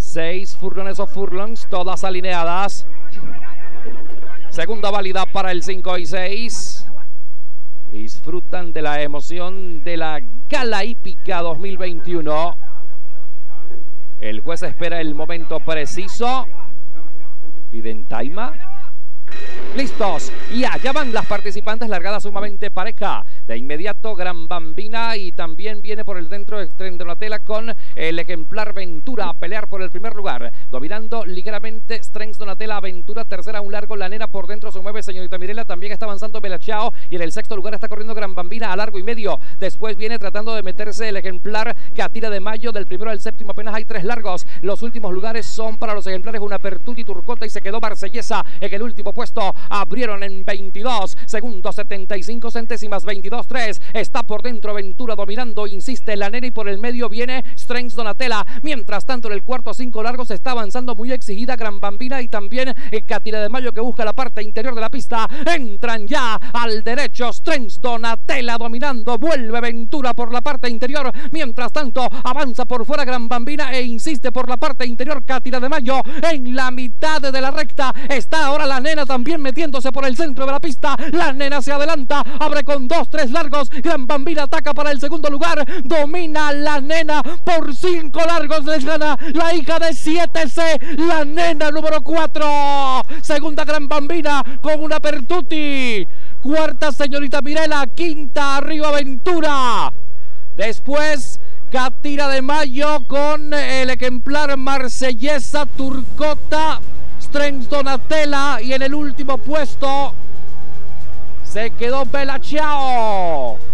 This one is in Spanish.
6 furlones o furlongs, todas alineadas. Segunda válida para el 5 y 6. Disfrutan de la emoción de la Gala Hípica 2021. El juez espera el momento preciso. Piden taima. Listos, y allá van las participantes, largada sumamente pareja. De inmediato Gran Bambina y también viene por el dentro de Strength Donatella con el ejemplar Ventura a pelear por el primer lugar. Dominando ligeramente Strength Donatella, Aventura tercera, un largo, la nena por dentro se mueve Señorita Mirela, también está avanzando Belachao y en el sexto lugar está corriendo Gran Bambina a largo y medio. Después viene tratando de meterse el ejemplar Catira de Mayo, del primero al séptimo apenas hay 3 largos. Los últimos lugares son para los ejemplares Una Pertuti, Turcota y se quedó Marsellesa en el último puesto. Abrieron en 22 segundos 75 centésimas, 22-3. Está por dentro Ventura dominando, insiste la nena y por el medio viene Strength Donatella. Mientras tanto en el cuarto 5 largos está avanzando muy exigida Gran Bambina y también Catira de Mayo que busca la parte interior de la pista. Entran ya al derecho Strength Donatella dominando, vuelve Ventura por la parte interior. Mientras tanto avanza por fuera Gran Bambina e insiste por la parte interior Catira de Mayo. En la mitad de la recta está ahora la nena también metiéndose por el centro de la pista. La nena se adelanta, abre con 2-3 largos. Gran Bambina ataca para el segundo lugar. Domina la nena por 5 largos. Les gana la hija de 7C, la nena número 4. Segunda Gran Bambina con Una Pertuti. Cuarta Señorita Mirela. Quinta arriba Ventura. Después Catira de Mayo con el ejemplar Marsellesa, Turcota, Strength Donatella y en el último puesto se quedó Belachao.